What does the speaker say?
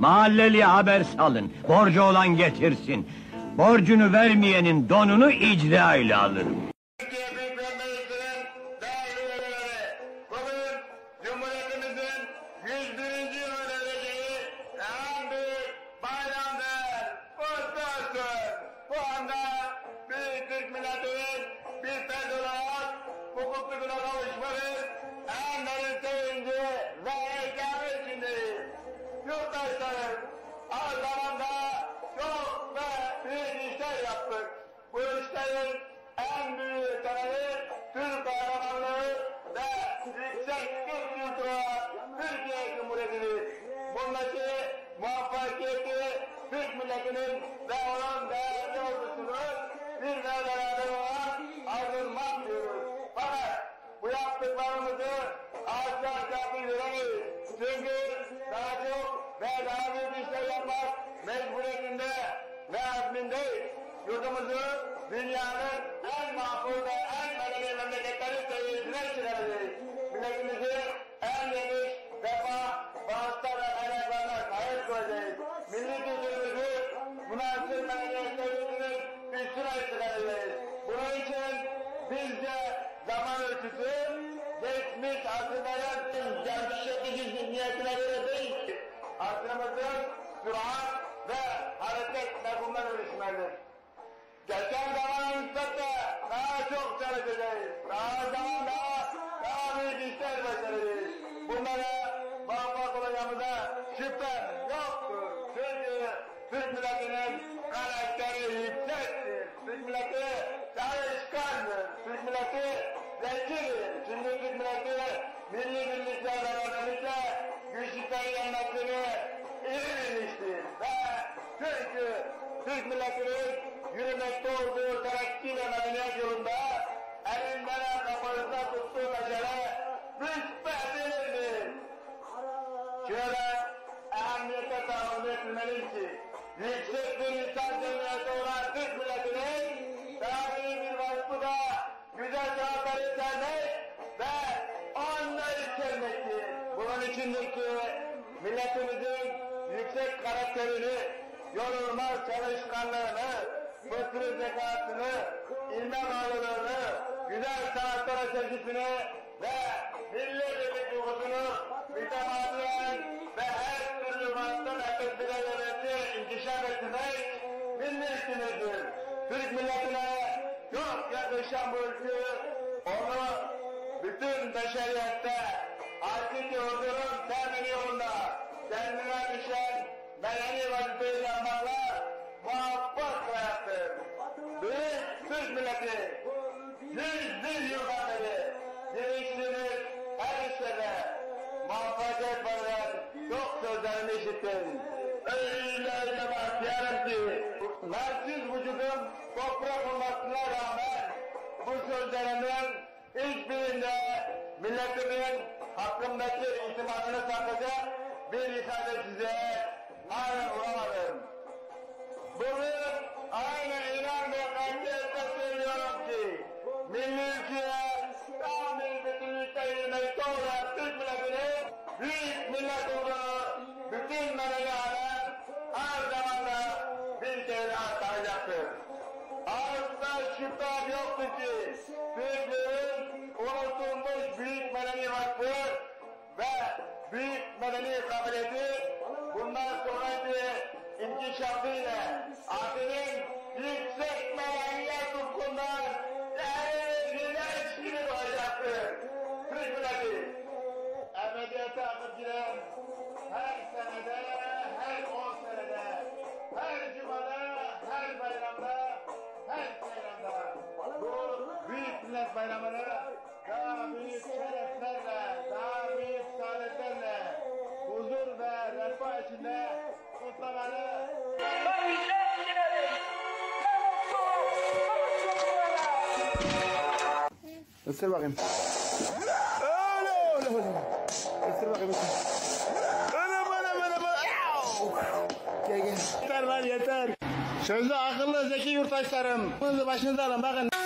Mahalleliye haber salın. Borcu olan getirsin. Borcunu vermeyenin donunu icra ile alırım. Türkiye Büyük Millet Meclisi'nin değerli üyeleri, bugün Cumhuriyetimizin 101. yıl ödeyeceği en büyük bayramdır. Kutlu olsun. Bu anda büyük Türk milletinin bir ferdi olarak hukuklu güne kavuşmanın en derin sevinci ve heyecanı içindeyiz. Yurttaşlarım, az zamanda çok ve büyük işler yaptık. Bu işlerin en büyük talebi Türk kahramanlığı ve yüksek Türk kültürü Türkiye Cumhuriyeti'dir. Bundaki muvaffakiyeti Türk milletinin ve onun değerli ordusunun bir ve beraber olarak ayrılmak diyoruz. Fakat bu yaptıklarımızı asla yapmayacağız. Çünkü daha çok ve daha büyük işler yapmak mecburiyetinde ve azmindeyiz. Yurdumuzu dünyanın en makbul ve en medeni memleketleri seviyesine çıkaracağız. Milletimizi en geniş refah, bağışlar ve kaynaklarına sahip koyacağız. Milli kültürümüzü münasır medeniyet seviyesinin üstüne çıkaracağız. Bunun için bizce zaman ölçüsü geçmiş asırların gerçekçi zihniyetine göre değil, asrımızın sürat ve hareket mefhumuna dönüşmelidir. Geçen zaman nispetle daha çok çalışacağız. Daha büyük işler başaracağız. Bunlara muvaffak olacağımıza şüphem yoktur. Çünkü Türk milletinin karakteri yüksektir. Türk milleti çalışkandır. Türk milleti zekidir. Çünkü Türk milleti milli birliklerle özellikle güçlükleri yenmesini iyi bilmiştir. Ve çünkü Türk milletinin yürümekte olduğu terakkiyle medeniyet yolunda elinden kafanızda tuttuğu mesele müstehdirildir. Şöyle ehemmiyete tahmin etmeliyiz ki yüksek bir insan cemiyeti olan Türk milletinin tarihi bir vasfı da güzel sanatları sevmek ve onları sevmektir. Bunun içindir ki milletimizin yüksek karakterini, yorulmaz çalışkanlığını, fıtrı zekatını, ilme bağlılığını, güzel sanatlara sevgisini ve milli birlik duygusunu mütemadiyen ve her türlü vasıftan efektine yönetici inkişaf ettirmek milli işimizdir. Türk milletine çok yakışan bu ülkü, onu bütün beşeriyette hakiki huzurun temini yolunda kendine düşen medeni vazifeyi yapmakla muvaffak hayattır. Büyük Türk milleti, 101 yıldan beri dirençliğiniz her işlerde muvaffakiyet veren çok sözlerini işittim. Öyle bahtiyarım ki, naçiz vücudum toprak olmasına rağmen bu sözlerimin hiçbirinde milletimin hakkımdaki itimadını saklayacak bir ifade size halen bulamadım. Bugün aynı inan ve katiyetle söylüyorum ki milli ülkeye tam bir bütünlükte yürümekte olan Türk milletinin büyük millet olduğunu bütün medeni alem her zaman da bir kere daha tanıyacaktır. Asla şüphem yoktur ki Türklerin unutulmuş büyük medeni vakfı ve büyük medeni kabiliyeti bundan sonraki inkişafıyla adının yüksek medeniyet hukukundan değerli güneş gibi olacaktır. Türk milleti ebediyete akıp giren her senede, her 10 senede, her cumada, her bayramda, her seyramda bu büyük millet bayramını daha büyük şereflerle, daha büyük saadetlerle, huzur ve refah içinde kutlamalı. Isır bakayım. Öyle. Isır bakayım. Gel. Yeter lan yeter. Sözlü akıllı zeki yurttaşlarım. Başınızı alın bakın.